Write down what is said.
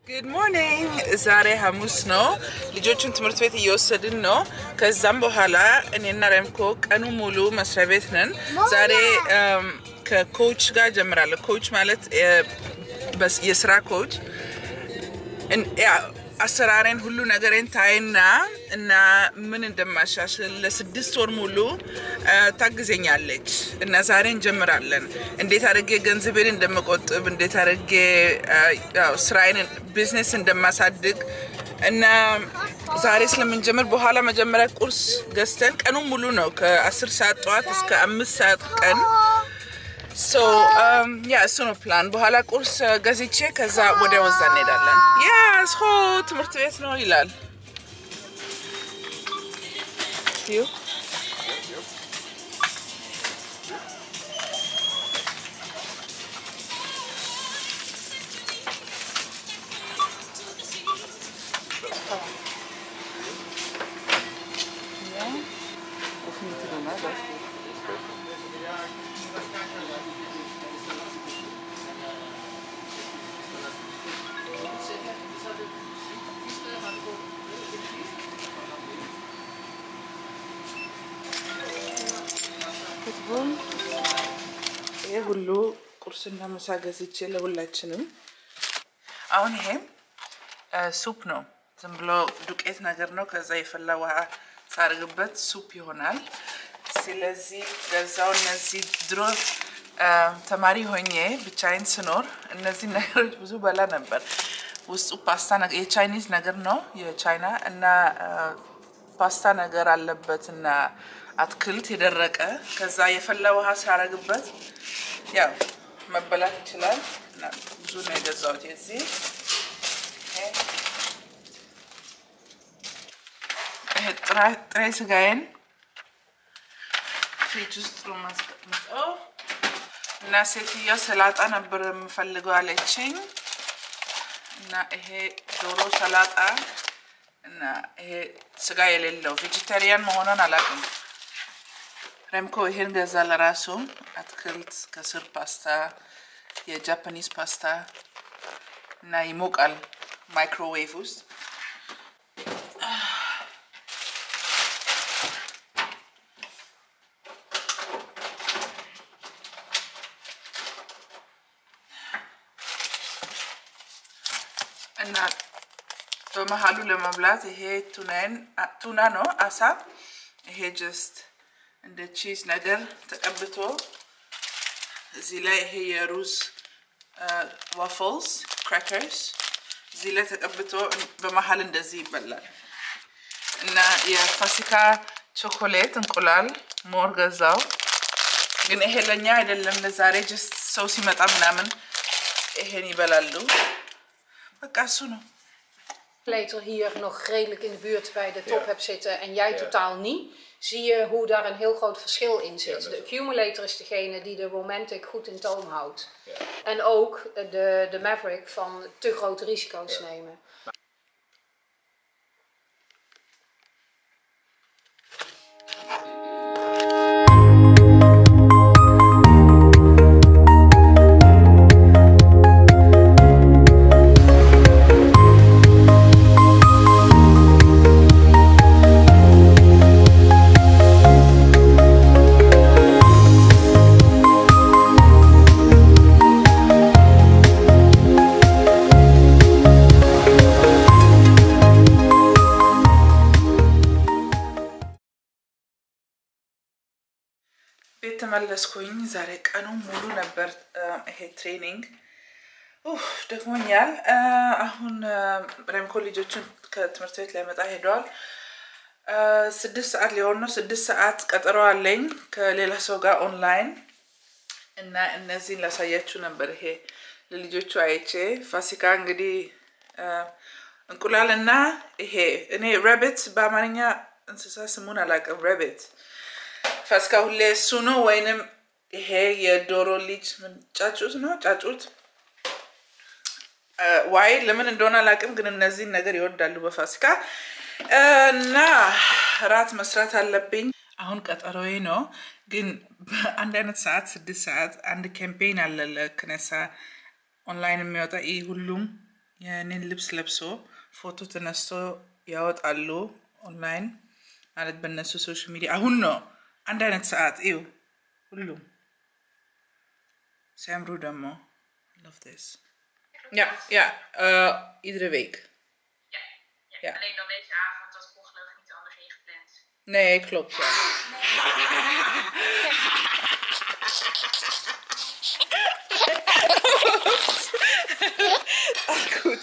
Good morning. ዛሬ ሐሙስ ነው ልጆቹን ትምህርት ቤት እየወሰድን ነው ከዛም በኋላ እኔና ረምኮ ቀኑ ሙሉ መስሪያ ቤት ነን ዛሬ ከኮች ጋር ጀምራለሁ ኮች ማለት የስራ ኮች አሰራረን ሁሉ ነገርን ታይና እና ምን እንደማሻሽል ለ6 ወር ሙሉ ታግዘኛለች እና ዛሬ እንጀምራለን እንዴት አድርጌ ገንዘቤን እንደምቆጥብ እንዴት አድርጌ ስራዬን ቢዝነስ እንደማሳድግ እና ዛሬ ስለምንጀምር በኋላ መጀመሪያ ቁርስ ገዝተን ቀኑ ሙሉ ነው ከ10 ሰዓት ጠዋት እስከ 5 ሰዓት ቀን So so no plan በኋላ ቁርስ ገዝቼ ከዛ ወደ ወዛ እንሄዳለን yes ሆ ትምህርት ቤት ነው ይላል you ሁሉ ቁርስና ምሳ ገዝቼ ለሁላችንም አሁን ይሄ ሱፕ ነው ዝም ብሎ ዱቄት ነገር ነው ከዛ የፈላ ውሃ ሳርግበት ሱፕ ይሆናል ስለዚህ ገዛው እነዚህ ድሮ ተማሪ ሆኜ ብቻዬን ስኖር እነዚህ ነገሮች ብዙ በላ ነበር ውስጡ ፓስታ ነገር የቻይኒዝ ነገር ነው የቻይና እና ፓስታ ነገር አለበትና አትክልት የደረቀ ከዛ የፈላ ውሃ ሳርግበት ያው መበላት ይችላል እና ብዙ ነው የገዛሁት እዚህ ጥሬ ስጋዬን ፍሪጅ ውስጥ ማስቀምጠው እና ሴትዮ ሰላጣ ነበር የምፈልገው አለችኝ እና ይሄ ዶሮ ሰላጣ እና ይሄ ስጋ የሌለው ቬጂታሪያን መሆኑን አላውቅም ረምኮ ይሄን ገዛ ለራሱ አትክልት ከስር ፓስታ የጃፓኒዝ ፓስታ እና ይሞቃል ማይክሮዌቭ ውስጥ እና በመሃሉ ለመብላት ይሄ ቱና ነው አሳ ይሄ just እንደ ቺዝ ነገር ተቀብቶ እዚህ ላይ ይሄ የሩዝ ዋፍልስ ክራከርስ እዚህ ላይ ተቀብቶ በመሃል እንደዚህ ይበላል እና የፋሲካ ቾኮሌት እንቁላል ሞር ገዛው ግን ይሄ ለኛ አይደለም ለዛሬ just ሰው ሲመጣ ምናምን ይሄን ይበላሉ በቃ እሱ ነው Later hier nog redelijk in de buurt bij de top hebt zitten en jij totaal niet, zie je hoe daar een heel groot verschil in zit. De accumulator is degene die de romantic goed in toom houdt. En ook de Maverick van te grote risico's nemen. ተመለስኩኝ ዛሬ ቀኑ ሙሉ ነበር ይሄ ትሬኒንግ ደክሞኛል አሁን ረምኮ ልጆቹን ከትምህርት ቤት ላይ መጣ ሄደዋል 6 ሰዓት ሊሆን ነው 6 ሰዓት ቀጠሮ አለኝ ከሌላ ሰው ጋር ኦንላይን እና እነዚህን ላሳያችሁ ነበር ይሄ ለልጆቹ አይቼ ፋሲካ እንግዲህ እንቁላልና ይሄ እኔ rabbit በአማርኛ እንስሳ ስሙን አላውቅም rabbit ፋሲካ ሁሌ እሱ ነው ወይንም ይሄ የዶሮ ልጅ ምን ጫጩት ነው ጫጩት ዋይ ለምን እንደሆነ አላውቅም ግን እነዚህ ነገር ይወዳሉ በፋሲካ እና ራት መስራት አለብኝ አሁን ቀጠሮዬ ነው ግን አንድ አይነት ሰዓት 6 ሰዓት አንድ ካምፔን አለ ለከነሳ ኦንላይን የሚወጣ ሁሉም የኔን ልብስ ለብሶ ፎቶ ተነስቶ ያወጣሉ ኦንላይን ማለት በእነሱ ሶሻል ሚዲያ አሁን ነው አንድ አይነት ሰዓት እዩ ሁሉም ሲያምሩ ደግሞ love this ja iedere week ja. Alleen dan deze avond was ongelukkig niet anders ingepland. nee klopt ja Ach, goed.